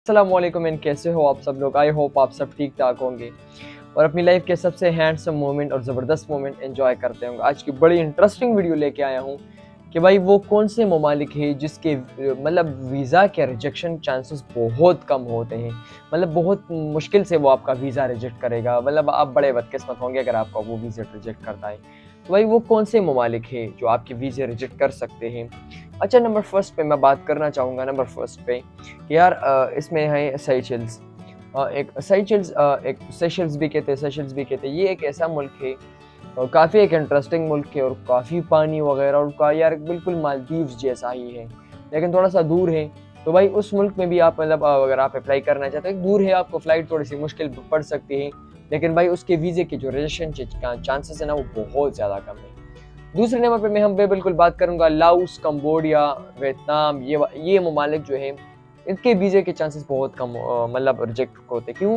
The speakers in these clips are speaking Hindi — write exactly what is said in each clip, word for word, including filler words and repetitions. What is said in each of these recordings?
अस्सलामुअलैकुम एंड कैसे हो आप सब लोग। आई होप आप सब ठीक ठाक होंगे और अपनी लाइफ के सबसे हैंडसम मोमेंट और ज़बरदस्त मोमेंट एंजॉय करते होंगे। आज की बड़ी इंटरेस्टिंग वीडियो लेके आया हूँ कि भाई वो कौन से ममालिक हैं जिसके मतलब वीज़ा के रिजेक्शन चांसेस बहुत कम होते हैं। मतलब बहुत मुश्किल से वो आपका वीज़ा रिजेक्ट करेगा। मतलब आप बड़े बदकिस्मत होंगे अगर आपका वो वीज़ा रिजेक्ट करता है। तो भाई वो कौन से ममालिक हैं जो आपके वीज़े रिजेक्ट कर सकते हैं। अच्छा, नंबर फर्स्ट पे मैं बात करना चाहूँगा। नंबर फर्स्ट पे कि यार अ, इसमें है सेशल्स। अ, एक सेशल्स अ, एक सेशल्स भी कहते हैं सेशल्स भी कहते हैं। ये एक ऐसा मुल्क है और काफ़ी एक इंटरेस्टिंग मुल्क है और काफ़ी पानी वगैरह और का यार बिल्कुल मालदीव्स जैसा ही है, लेकिन थोड़ा सा दूर है। तो भाई उस मुल्क में भी आप मतलब अ, अगर आप अप्लाई करना चाहते हो, दूर है, आपको फ़्लाइट थोड़ी सी मुश्किल पड़ सकती है, लेकिन भाई उसके वीज़े के जो रिजेक्शन का चांसेस है ना वो बहुत ज़्यादा कम है। दूसरे नंबर पे मैं हम पे बिल्कुल बात करूँगा लाओस, कंबोडिया, वियतनाम। ये ये ममालिक जो है इनके वीज़े के चांसेस बहुत कम अ, मतलब रिजेक्ट होते। क्यों?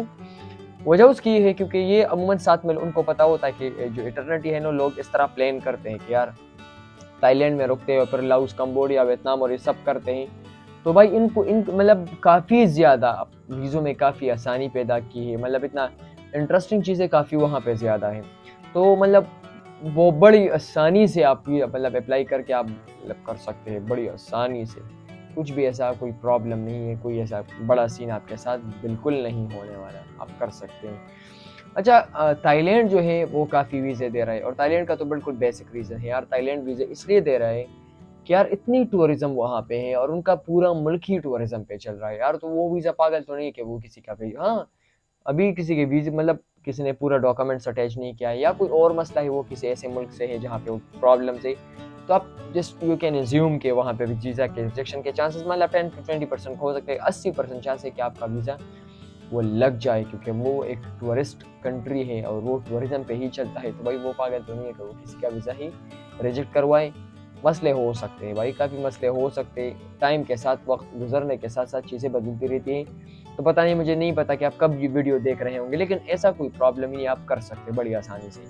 वजह उसकी ये है क्योंकि ये अमूमन साथ में उनको पता होता है कि जो इटर्निटी है ना, लोग इस तरह प्लान करते हैं कि यार थाईलैंड में रुकते हैं, फिर लाओस, कंबोडिया, वियतनाम और ये सब करते हैं। तो भाई इनको इन मतलब काफ़ी ज़्यादा वीज़ों में काफ़ी आसानी पैदा की है। मतलब इतना इंटरेस्टिंग चीज़ें काफ़ी वहाँ पे ज़्यादा हैं। तो मतलब वो बड़ी आसानी से आप ये मतलब अप्लाई करके आप मतलब कर सकते हैं बड़ी आसानी से। कुछ भी ऐसा कोई प्रॉब्लम नहीं है, कोई ऐसा बड़ा सीन आपके साथ बिल्कुल नहीं होने वाला, आप कर सकते हैं। अच्छा, अ, थाईलैंड जो है वो काफ़ी वीज़े दे रहा है और थाईलैंड का तो बिल्कुल बेसिक रीज़न है यार। थाईलैंड वीज़े इसलिए दे रहा है कि यार इतनी टूरिज़्म वहाँ पे है और उनका पूरा मुल्क ही टूरिज़्म पे चल रहा है यार। तो वो वीज़ा पागल तो नहीं है कि वो किसी का भी हाँ, अभी किसी के वीज़े मतलब किसी ने पूरा डॉक्यूमेंट्स अटैच नहीं किया है या कोई और मसला है, वो किसी ऐसे मुल्क से है जहाँ पे वो प्रॉब्लम्स है, तो आप जस्ट यू कैन अज्यूम कि वहाँ पे भी वीज़ा के रिजेक्शन के चांसेस मतलब टेन टू ट्वेंटी परसेंट हो सकते हैं। अस्सी परसेंट चांस है कि आपका वीज़ा वो लग जाए, क्योंकि वो एक टूरिस्ट कंट्री है और वो टूरिज़्म पे ही चलता है। तो भाई वो पागल तो नहीं है कि वो किसी का वीज़ा ही रिजेक्ट करवाए। मसले हो सकते हैं भाई, काफ़ी मसले हो सकते हैं। टाइम के साथ, वक्त गुजरने के साथ साथ चीज़ें बदलती रहती हैं। तो पता नहीं, मुझे नहीं पता कि आप कब ये वीडियो देख रहे होंगे, लेकिन ऐसा कोई प्रॉब्लम ही नहीं, आप कर सकते हैं बड़ी आसानी से।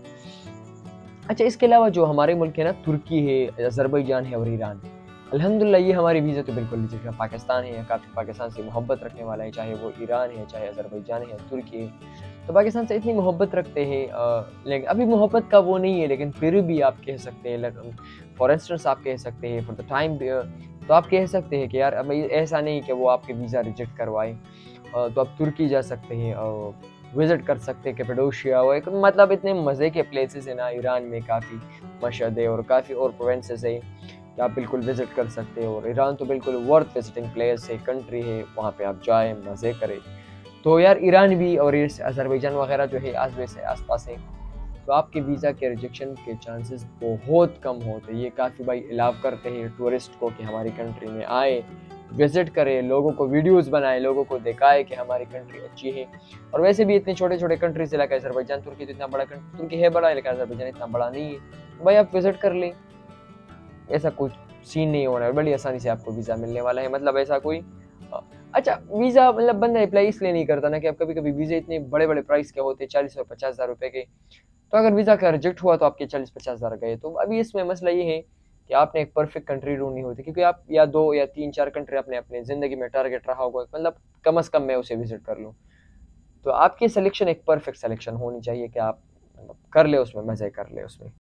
अच्छा, इसके अलावा जो हमारे मुल्क है ना, तुर्की है, अज़रबैजान है और ईरान है। अल्हम्दुलिल्लाह ये हमारी वीज़ा तो बिल्कुल नहीं चलेगा। पाकिस्तान है, काफ़ी पाकिस्तान से मोहब्बत रखने वाला है, चाहे वो ईरान है, चाहे अज़रबैजान है, तुर्की है। तो पाकिस्तान से इतनी मोहब्बत रखते हैं, अ, लेकिन अभी मोहब्बत का वो नहीं है, लेकिन फिर भी आप कह सकते हैं लाइक फॉर इंस्टेंस आप कह सकते हैं फॉर द टाइम तो आप कह सकते हैं कि यार अब ऐसा नहीं कि वो आपके वीज़ा रिजेक्ट करवाए। अ, तो आप तुर्की जा सकते हैं और विज़िट कर सकते हैं कैपेडोशिया, और एक मतलब इतने मज़े के प्लेसेस हैं ना ईरान में, काफ़ी मशहद है और काफ़ी और प्रोविंसेस है कि आप बिल्कुल विज़िट कर सकते हैं। और ईरान तो बिल्कुल वर्थ विज़िटिंग प्लेस है, कंट्री है, वहाँ पे आप जाएँ, मज़े करें। तो यार ईरान भी और ये अज़रबैजान वगैरह जो है आस-पास है आस-पास है, तो आपके वीज़ा के रिजेक्शन के चांसेस बहुत कम होते हैं। ये काफ़ी भाई अलाउ करते हैं टूरिस्ट को कि हमारी कंट्री में आए, विज़िट करें, लोगों को वीडियोज़ बनाएँ, लोगों को दिखाएँ कि हमारी कंट्री अच्छी है। और वैसे भी इतने छोटे-छोटे कंट्री से लगा अज़रबैजान, तुर्की तो इतना बड़ा कंट्री, तुर्की है बड़ा है लेकिन अज़रबैजान इतना बड़ा नहीं है। तो भाई आप विज़िट कर लें, ऐसा कुछ सीन नहीं होना है, बड़ी आसानी से आपको वीज़ा मिलने वाला है। मतलब ऐसा कोई अ, अच्छा वीज़ा मतलब बंदा अप्लाई इसलिए नहीं करता ना कि अब कभी-कभी वीज़े इतने बड़े-बड़े प्राइस के होते हैं, चालीस और पचास हज़ार रुपए के। तो अगर वीज़ा का रिजेक्ट हुआ तो आपके चालीस पचास हज़ार गए। तो अभी इसमें मसला ये है कि आपने एक परफेक्ट कंट्री ढूँढनी होती है, क्योंकि आप या दो या तीन चार कंट्री आपने अपनी ज़िंदगी में टारगेट रहा होगा, मतलब कम से कम मैं उसे विज़िट कर लूँ। तो आपकी सिलेक्शन एक परफेक्ट सिलेक्शन होनी चाहिए कि आप मतलब कर ले उसमें, मज़े कर ले उसमें।